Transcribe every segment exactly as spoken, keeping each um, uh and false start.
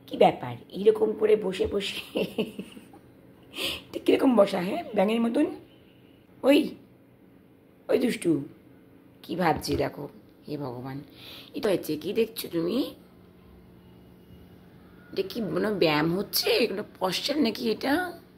কি ব্যাপার এইরকম করে বসে বসে এটা কীরকম বসা? হ্যাঁ, ব্যাঙের মতন। ওই ওই দুষ্টু কি ভাবছি দেখো। হে ভগবান, এটা হচ্ছে কি দেখছো তুমি? এটা কি মনে ব্যায়াম হচ্ছে? এগুলো পশ্চার নাকি এটা?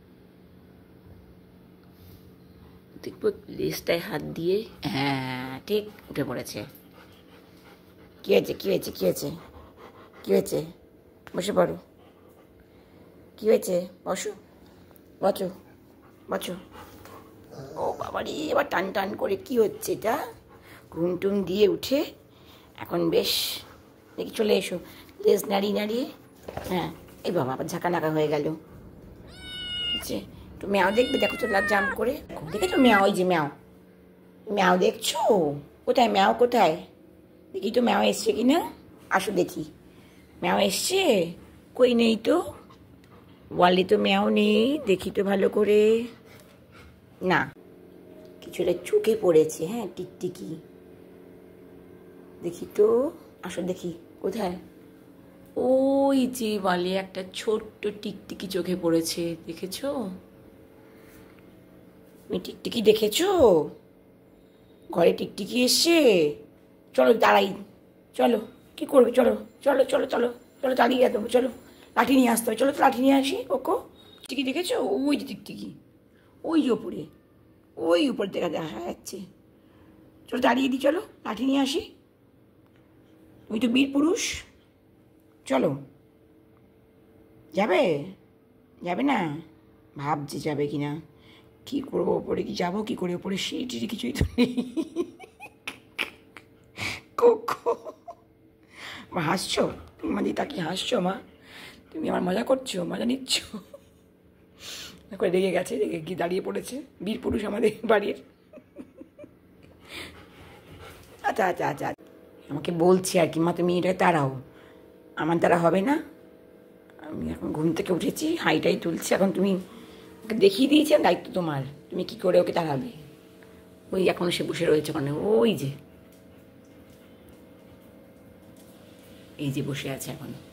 দেখবো লেজটায় হাত দিয়ে। হ্যাঁ ঠিক উঠে পড়েছে। কি হয়েছে কি হয়েছে কি হয়েছে কি হয়েছে? বসে পড়ো। কি হয়েছে? বসো বসো বসো। ও বাবারি, এবার টান টান করে কি হচ্ছে এটা? ঘুম টুম দিয়ে উঠে এখন বেশ দেখি চলে এসো। লেজ নাড়িয়ে নাড়িয়ে। হ্যাঁ, এই বাবা আবার ঝাঁকা নাকা হয়ে গেল। বুঝছে একটু ম্যাও দেখবে, দেখো তো লাভ জাম করে। দেখেছো ম্যাও? ওই যে ম্যাও ম্যাও দেখছো? কোথায় ম্যাও কোথায়? দেখি তো ম্যাও এসছে কি না। আসো দেখি ম্যাও এসছে। কই নেই তো, ওয়ালে তো ম্যাও নেই। দেখি তো ভালো করে। না, কিছুটা চোখে পড়েছে। হ্যাঁ টিকটিকি, দেখি তো। আসো দেখি কোথায়। ওই যে ওয়ালে একটা ছোট্ট টিকটিকি চোখে পড়েছে, দেখেছো? তুমি টিকটিকি দেখেছো? ঘরে টিকটিকি এসছে। চলো দাঁড়াই, চলো কি করবে, চলো চলো চলো চলো চলো দাঁড়িয়ে দেবো, চলো লাঠি নিয়ে আসতে হবে। চলো তো লাঠি নিয়ে আসি। ওকো টিকটিকি দেখেছো? ওই যে টিকটিকি, ওই যে ওপরে, ওই উপর দেখা দেখা যাচ্ছে। চলো দাঁড়িয়ে দিই, চলো লাঠি নিয়ে আসি। তুমি তো বীর পুরুষ, চলো। যাবে? যাবে না? ভাবছি যাবে কি না। কী করবো, ওপরে কি যাবো কি করে? ওপরে সিঁড়ি কিছুই তো নেই। মা হাসছো? তুমি মা দিদা কি হাসছো? মা তুমি আমার মজা করছো, মজা নিচ্ছ? করে রেগে গেছে, রেগে গিয়ে দাঁড়িয়ে পড়েছে। বীর পুরুষ আমাদের বাড়ির। আচ্ছা আচ্ছা আচ্ছা, আমাকে বলছি আর কি, মা তুমি এটা তাড়াও। আমার দ্বারা হবে না। আমি এখন ঘুম থেকে উঠেছি, হাইটাই তুলছি। এখন তুমি ওকে দেখিয়ে দিয়েছি, দায়িত্ব তোমার। তুমি কি করে ওকে তাড়াবে? ওই এখন সে বসে রয়েছে ওখানে, ওই যে এই যে বসে আছে এখন।